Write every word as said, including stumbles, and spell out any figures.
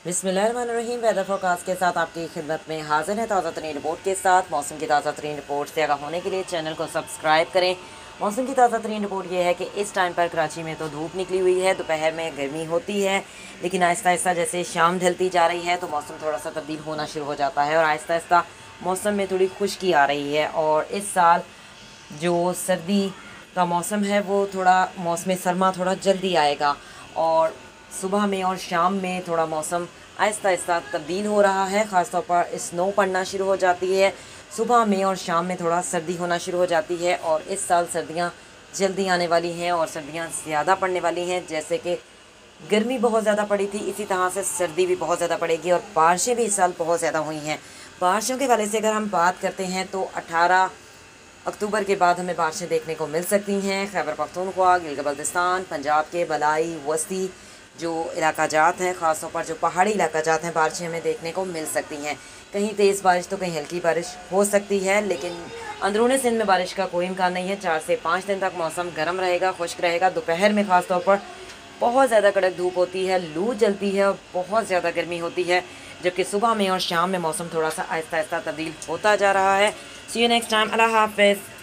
बिस्मिल्लाहिर्रहमानिर्रहीम। Weather forecast के साथ आपकी खिदमत में हाजिर है ताज़ा तरीन रिपोर्ट के साथ। मौसम की ताज़ा तरीन रिपोर्ट से आगाह होने के लिए चैनल को सब्सक्राइब करें। मौसम की ताज़ा तरीन रिपोर्ट ये है कि इस टाइम पर कराची में तो धूप निकली हुई है, दोपहर में गर्मी होती है, लेकिन आहिस्ता आहिस्ता जैसे शाम ढलती जा रही है तो मौसम थोड़ा सा तब्दील होना शुरू हो जाता है और आहिस्ता आहिस्ता मौसम में थोड़ी खुश्की आ रही है। और इस साल जो सर्दी का मौसम है वो थोड़ा मौसम सरमा थोड़ा जल्दी आएगा और सुबह में और शाम में थोड़ा मौसम आहिस्ता आहिस्ता तब्दील हो रहा है। ख़ासतौर पर स्नो पड़ना शुरू हो जाती है, सुबह में और शाम में थोड़ा सर्दी होना शुरू हो जाती है। और इस साल सर्दियाँ जल्दी आने वाली हैं और सर्दियाँ ज़्यादा पड़ने वाली हैं। जैसे कि गर्मी बहुत ज़्यादा पड़ी थी, इसी तरह से सर्दी भी बहुत ज़्यादा पड़ेगी और बारिशें भी इस साल बहुत ज़्यादा हुई हैं। बारिशों के हवाले से अगर हम बात करते हैं तो अठारह अक्टूबर के बाद हमें बारिशें देखने को मिल सकती हैं। खैबर पख्तूनख्वा, गिलगित बल्तिस्तान, पंजाब के बलाई वस्ती जो इलाका जात हैं, ख़ासतौर पर जो पहाड़ी इलाका जात हैं, बारिशें हमें देखने को मिल सकती हैं। कहीं तेज़ बारिश तो कहीं हल्की बारिश हो सकती है, लेकिन अंदरूनी सिंध में बारिश का कोई इम्कान नहीं है। चार से पाँच दिन तक मौसम गर्म रहेगा, खुश्क रहेगा। दोपहर में ख़ास तौर पर बहुत ज़्यादा कड़क धूप होती है, लू जलती है और बहुत ज़्यादा गर्मी होती है, जबकि सुबह में और शाम में मौसम थोड़ा सा आहिस्ता आहिस्ता तब्दील होता जा रहा है। See you next time. अल्लाह हाफ़िज़।